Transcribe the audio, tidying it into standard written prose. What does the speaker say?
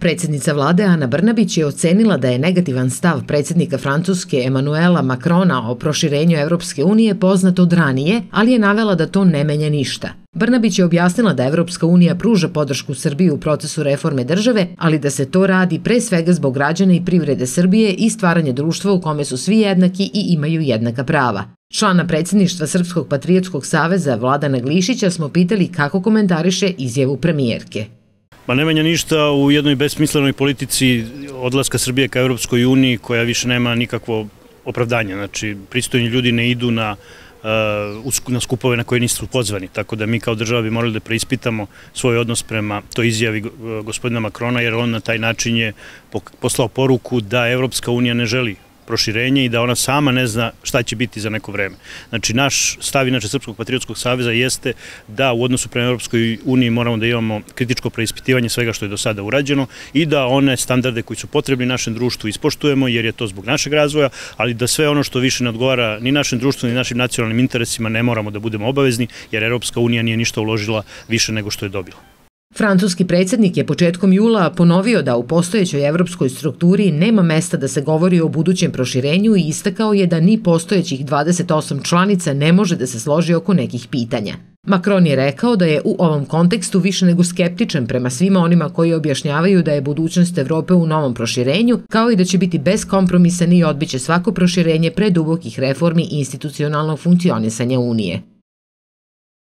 Predsjednica vlade Ana Brnabić je ocenila da je negativan stav predsjednika Francuske Emmanuela Macrona o proširenju Evropske unije poznat od ranije, ali je navela da to ne menja ništa. Brnabić je objasnila da Evropska unija pruža podršku Srbiji u procesu reforme države, ali da se to radi pre svega zbog građana i privrede Srbije i stvaranje društva u kome su svi jednaki i imaju jednaka prava. Člana predsjedništva Srpskog patriotskog saveza Vladana Glišića smo pitali kako komentariše izjavu premijerke. Pa ne menja ništa u jednoj besmislenoj politici odlaska Srbije ka Evropskoj uniji koja više nema nikakvo opravdanje. Znači, pristojni ljudi ne idu na skupove na koje nisu pozvani. Tako da mi kao država bi morali da preispitamo svoj odnos prema toj izjavi gospodina Macrona, jer on na taj način je poslao poruku da Evropska unija ne želi proširenje i da ona sama ne zna šta će biti za neko vreme. Znači, naš stav, inače Srpskog patriotskog saveza, jeste da u odnosu prema Evropskoj uniji moramo da imamo kritičko preispitivanje svega što je do sada urađeno i da one standarde koji su potrebni našem društvu ispoštujemo, jer je to zbog našeg razvoja, ali da sve ono što više ne odgovara ni našem društvu, ni našim nacionalnim interesima ne moramo da budemo obavezni, jer Evropska unija nije ništa uložila više nego što je dobila. Francuski predsjednik je početkom jula ponovio da u postojećoj evropskoj strukturi nema mesta da se govori o budućem proširenju i istakao je da ni postojećih 28 članica ne može da se složi oko nekih pitanja. Macron je rekao da je u ovom kontekstu više nego skeptičan prema svima onima koji objašnjavaju da je budućnost Evrope u novom proširenju, kao i da će biti beskompromisan i odbiće svako proširenje pre dubokih reformi institucionalnog funkcionisanja Unije.